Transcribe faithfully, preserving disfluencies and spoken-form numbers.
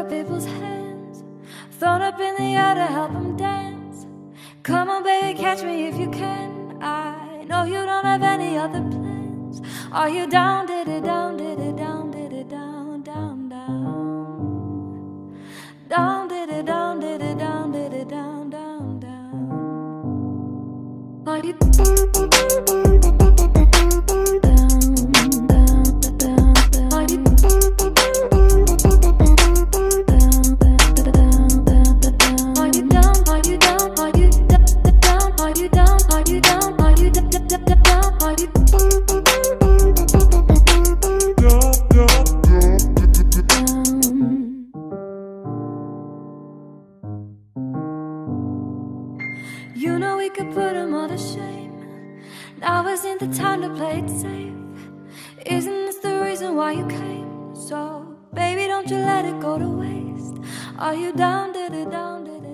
up people's hands, thrown up in the air to help them dance. Come on baby, catch me if you can. I know you don't have any other plans. Are you down, did it down, did it down, did it down, down, down. Down, did it down, did it down, did it down, down, down. Are you You know we could put them all to shame. Now isn't the time to play it safe. Isn't this the reason why you came? So, baby, don't you let it go to waste. Are you down, did it down, did it